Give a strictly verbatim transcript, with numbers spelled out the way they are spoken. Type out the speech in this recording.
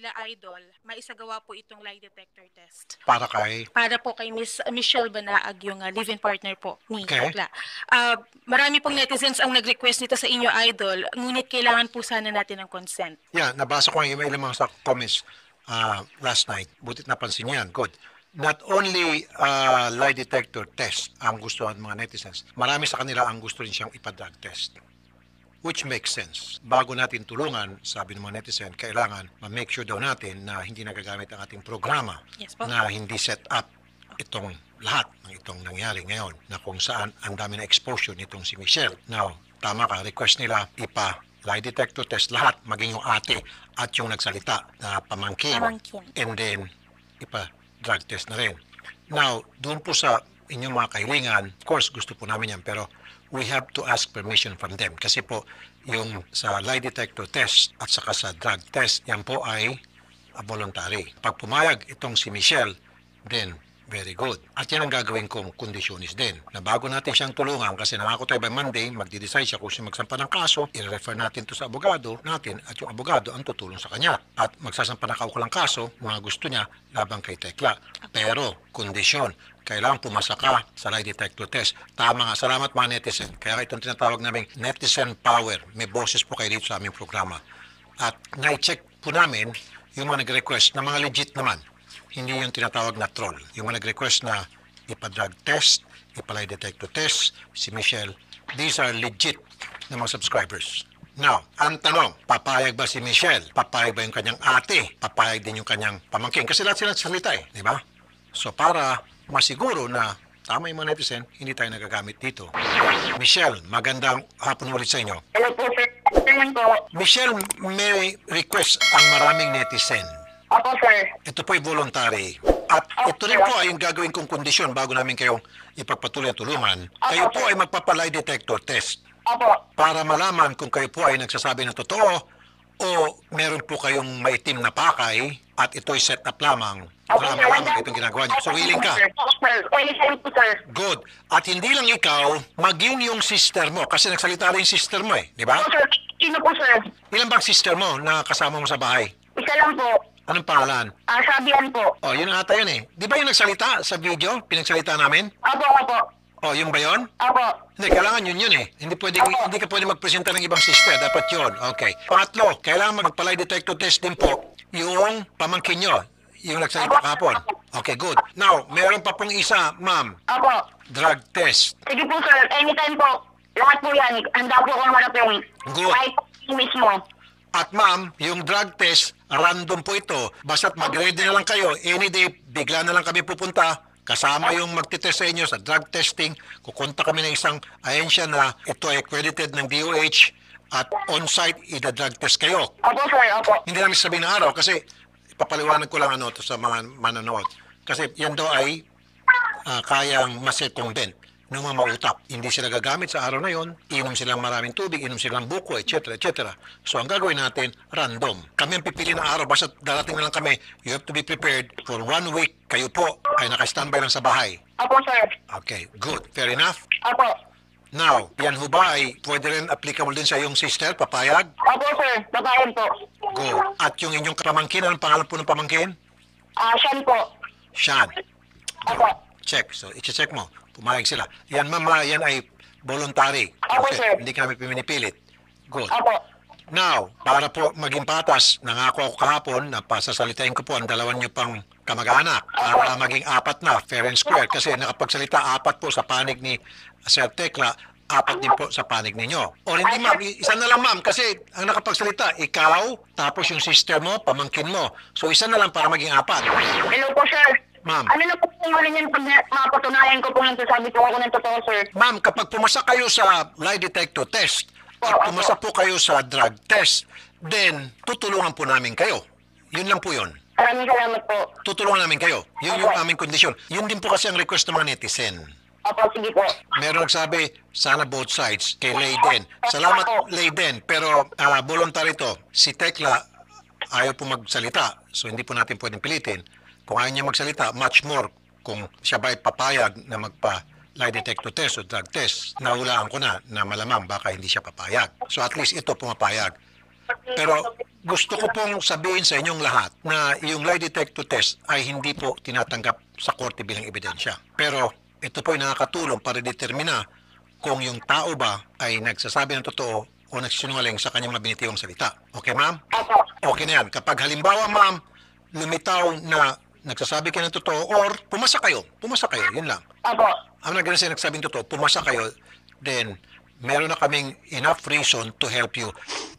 nila Idol, maisagawa po itong lie detector test. Para kay? Para po kay Miss Michelle Banaag, yung uh, live-in partner po ni Okay. Tekla. Uh, marami pong netizens ang nag-request nito sa inyo, Idol, ngunit kailangan po sana natin ng consent. Yeah, nabasa ko ang email ng mga sa comments uh, last night. Butit napansin niyan. Good. Not only uh, lie detector test ang gusto ng mga netizens, marami sa kanila ang gusto rin siyang ipa-drug test. Which makes sense. Bago natin tulungan, sabi ng mga netizen, kailangan ma-make sure daw natin na hindi nagagamit ang ating programa, Yes po. na hindi set up itong lahat ng itong nangyari ngayon, na kung saan ang dami na exposure nitong si Michelle. Now, tama ka, request nila ipa lie detector test lahat, maging yung ate at yung nagsalita na pamangkin. Pamangkin. And then, ipa drug test na rin. Now, doon po sa inyong mga kahilingan, of course, gusto po namin yan, pero we have to ask permission from them. Kasi po, yung sa lie detector test at saka sa drug test, yan po ay uh, voluntary. Pag pumayag itong si Michelle, then very good. At yan ang gagawin kong kondisyonis din. Na bago natin siyang tulungan, kasi nangako tayo by Monday, magdi-decide siya kung siya magsampa ng kaso, i-refer natin to sa abogado natin, at yung abogado ang tutulong sa kanya. At magsasampa ng kaukulang kaso, mga gusto niya, labang kay Tekla. Pero, kondisyon, kailangan pumasa ka sa lie detector test. Tama nga, salamat mga netizen. Kaya itong tinatawag namin netizen power. May boses po kayo dito sa aming programa. At na-check po namin yung mga nag-request na mga legit naman. Hindi yung tinatawag na troll. Yung mga nag-request na ipa-drug test, ipa-lie detector test, si Michelle, these are legit na mga subscribers. Now, ang tanong, papayag ba si Michelle? Papayag ba yung kanyang ate? Papayag din yung kanyang pamangkin? Kasi lahat sila salita eh, di ba? So para masiguro na tama yung mga netizen, hindi tayo nagagamit dito. Michelle, magandang hapon ulit sa inyo. Hello po, sir. Tingnan po. Michelle, may request ang maraming netizen. Opo, sir. Ito po ay voluntary. At ito rin po ay yung gagawin kong kondisyon bago namin kayong ipagpatuloy at tulungan. Kayo po ay magpapalay detector test Opo. para malaman kung kayo po ay nagsasabi ng totoo o meron po kayong maitim na pakay at ito'y set up lamang para malaman itong ginagawa niyo. So, willing ka? Willing po, sir. Good. At hindi lang ikaw, maging yung sister mo. Kasi nagsalita rin yung sister mo eh. Di ba? Opo, sir. Sino po, sir? Ilan bang sister mo na kasama mo sa bahay? Isa lang po. Anong pangalan? Ah, Sabihan po. Oh, yun ata yun eh. Di ba yung nagsalita sa video? Pinagsalita namin? Opo, opo. Oh, yung ba yun? Opo. Hindi, kailangan yun yun eh. Hindi, pwede, hindi ka pwede magpresenta ng ibang sister. Dapat yun. Okay. Pangatlo, kailangan magpalay detector test din po yung pamangkin nyo. Yung nagsalita kahapon. Okay, good. Now, meron pa pong isa, ma'am. Opo. Drug test. Sige po, sir. Anytime po. Lahat po yan. Handa po akong marapin. Good. Kahit po mismo. At ma'am, yung drug test, random po ito. Basta't mag-ready na lang kayo. Any day, bigla na lang kami pupunta. Kasama yung magtitest sa inyo sa drug testing. Kukonta kami ng isang ahensya na ito ay accredited ng D O H at on-site, ida-drug test kayo. Opo, sir. Opo. Hindi namin sabihin ng araw kasi ipapaliwanag ko lang ano to sa mga manonood. Kasi yan daw ay uh, kayang ma-circumvent ng mga mautap. Hindi sila gagamit sa araw na yon, inom silang maraming tubig, inom silang buko, et cetera, et cetera. So ang gagawin natin, random. Kami ang pipili ng araw, basta darating na lang kami, you have to be prepared for one week. Kayo po ay naka-standby lang sa bahay. Opo, sir. Okay, good. Fair enough? Opo. Now, yan ho ba ay pwede rin applicable din sa iyong sister, papayag? Opo, sir. Babayan po. Go. At yung inyong pamangkin, anong pangalan po ng pamangkin? Ah, Sean po. Sean. Opo. Check. So, i-check mo. Pumayag sila. Yan, mama, yan ay voluntary. Opo, sir. Hindi ka namin pinipilit. Good. Opo. Now, para po maging patas, nangako ako kahapon na pasasalitain ko po ang dalawan niyo pang kamag-anak para maging apat na, fair and square. Kasi nakapagsalita apat po sa panig ni Sir Tekla, apat din po sa panig ninyo. O hindi ma'am, isa na lang ma'am, kasi ang nakapagsalita, ikaw, tapos yung sister mo, pamangkin mo. So isa na lang para maging apat. Hello po, sir. Ma'am. Ano na po yung huli niyan pag na- mapatunayan ko po yung sasabi ko ako ng totoo, sir? Ma'am, kapag pumasa kayo sa lie detector test at pumasa po kayo sa drug test, then tutulungan po namin kayo. Yun lang po yun. Maraming salamat po. Tutulungan namin kayo. Yun yung aming kondisyon. Yun din po kasi ang request ng mga netizen. Opo, sige po. Meron nagsabi, sana both sides, kay Layden. Salamat, Layden. Pero uh, voluntary to. Si Tekla, ayaw po magsalita. So hindi po natin pwedeng pilitin. Kung ayaw niya magsalita, much more kung siya ba ay papayag na magpa lie detector test o drug test. Nahulaan ko na na malamang baka hindi siya papayag. So at least ito pumapayag. Pero gusto ko pong sabihin sa inyong lahat na yung lie detector test ay hindi po tinatanggap sa korte bilang ebidensya. Pero ito po ay nakakatulong para determina kung yung tao ba ay nagsasabi ng totoo o nagsinungaling sa kanyang mga binitiwang salita. Okay, ma'am? Opo. Okay na yan. Kapag halimbawa, ma'am, lumitaw na nagsasabi kayo ng totoo or pumasa kayo, pumasa kayo, yun lang. Opo. Ang nag nagsabing totoo, pumasa kayo, then meron na kaming enough reason to help you.